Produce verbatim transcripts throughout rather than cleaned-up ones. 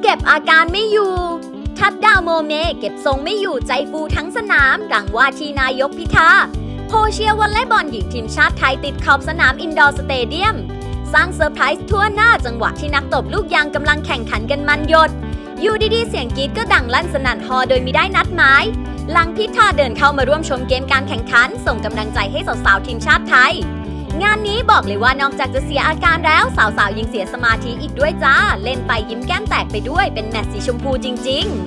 เก็บอาการไม่อยู่ทัดดาวโมเมเก็บทรงไม่อยู่ใจฟูทั้งสนามหลังว่าที่นายกพิธาโพเชียวอลเลย์บอลหญิงทีมชาติไทยติดขอบสนามอินดอร์สเตเดียมสร้างเซอร์ไพรส์ทั่วหน้าจังหวะที่นักตบลูกยางกำลังแข่งขันกันมันหยดอยู่ดีๆเสียงกรี๊ดก็ดังลั่นสนั่นฮอโดยมิได้นัดหมายหลังพิธาเดินเข้ามาร่วมชมเกมการแข่งขันส่งกำลังใจให้สาวๆทีมชาติไทยงานนี้บอกเลยว่านอกจากจะเสียอาการแล้วสาวๆยังเสียสมาธิอีกด้วยจ้าเล่นไปยิ้มแก้มแตกไปด้วยเป็นแมตช์สีชมพูจริงๆ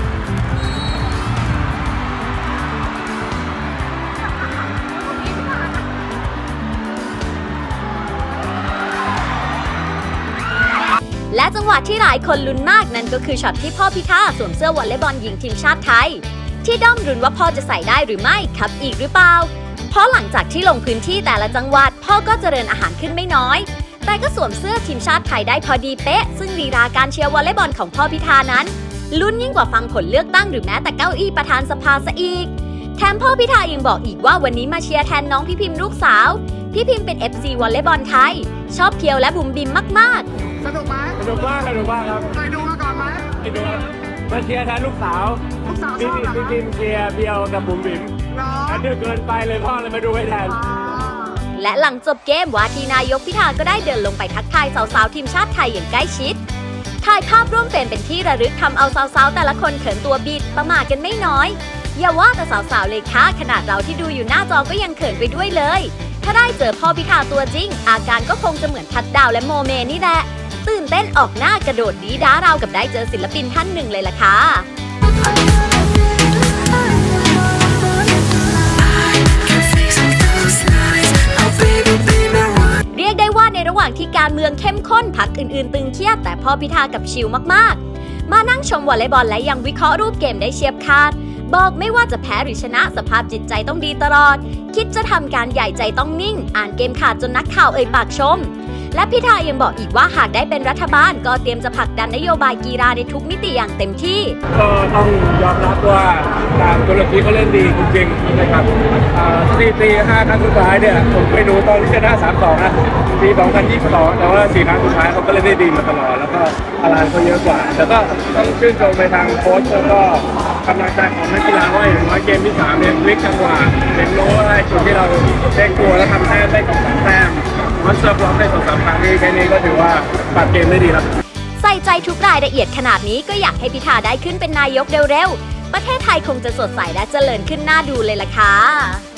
และจังหวะที่หลายคนลุ้นมากนั่นก็คือช็อตที่พ่อพิธาสวมเสื้อวอลเลย์บอลหญิงทีมชาติไทยที่ด้อมรุ้นว่าพ่อจะใส่ได้หรือไม่ครับอีกหรือเปล่าเพราะหลังจากที่ลงพื้นที่แต่ละจังหวัดพ่อก็เจริญอาหารขึ้นไม่น้อยแต่ก็สวมเสื้อทีมชาติไทยได้พอดีเป๊ะซึ่งลีลาการเชียร์วอลเลย์บอลของพ่อพิธานั้นลุ้นยิ่งกว่าฟังผลเลือกตั้งหรือแม้แต่เก้าอี้ประธานสภาซะอีกแถมพ่อพิธายังบอกอีกว่าวันนี้มาเชียร์แทนน้องพี่พิมพ์ลูกสาวพี่พิมพ์เป็น เอฟ ซี วอลเลย์บอลไทยชอบเพียวและบุ๋มบิมมากๆสนุกไหมสนุกมากสนุกมากครับเคยดูมาก่อนไหมเคยดูมาเชียร์แทนลูกสาวลูกสาวชพี่อบเหรอพี่พิมเชียร์เพียวกับบุ๋มบิ๋มอันเดือเกินไปเลยพ่อเลยมาดูให้แทนและหลังจบเกมว่าที่นายกพิธาก็ได้เดินลงไปทักทายสาวๆทีมชาติไทยอย่างใกล้ชิดถ่ายภาพร่วมเฟรมเป็นที่ระลึกทำเอาสาวๆแต่ละคนเขินตัวบิดประมาทกันไม่น้อยอย่าว่าแต่สาวๆเลยค่ะขนาดเราที่ดูอยู่หน้าจอก็ยังเขินไปด้วยเลยถ้าได้เจอพ่อพิธาตัวจริงอาการก็คงจะเหมือนทัดดาวและโมเมนี่แหละตื่นเต้นออกหน้ากระโดดดีด้าราวกับได้เจอศิลปินท่านหนึ่งเลยล่ะค่ะเรียกได้ว่าในระหว่างที่การเมืองเข้มข้นพักอื่นๆตึงเครียดแต่พ่อพิธากับชิลมากๆมานั่งชมวอลเลย์บอลและยังวิเคราะห์รูปเกมได้เฉียบขาดบอกไม่ว่าจะแพ้หรือชนะสภาพจิตใจต้องดีตลอดคิดจะทำการใหญ่ใจต้องนิ่งอ่านเกมขาดจนนักข่าวเอ่ยปากชมและพิธายังบอกอีกว่าหากได้เป็นรัฐบาลก็เตรียมจะผลักดันนโยบายกีฬาในทุกมิติอย่างเต็มที่ก็ต้องยอมรับว่าทางตุรกีเขาเล่นดีจริงๆนะครับสถิติห้าครั้งสุดท้ายเนี่ยผมไปดูตอนที่ชนะ สามสอง นะปีสองพันยี่สิบสองแต่ว่าสี่ครั้งสุดท้ายเขาก็เล่นได้ดีมาตลอดแล้วก็พลังเขาเยอะกว่าแต่ก็ต้องชื่นชมไปทางโค้ชแล้วก็กำลังใจของนักกีฬาว่าอย่างน้อยเกมที่สามเนี่ยพลิกจังหวะเป็นโน้ตอะไรจุดที่เราเช็คตัวแล้วทำแต้มได้กับสามแต้มมันเซิร์ฟล็อกได้สองสามครั้งนี้แค่นี้ก็ถือว่าปรับเกมได้ดีแล้วใส่ใจทุกรายละเอียดขนาดนี้ก็อยากให้พิธาได้ขึ้นเป็นนายกเร็วๆประเทศไทยคงจะสดใสและเจริญขึ้นน่าดูเลยล่ะค่ะ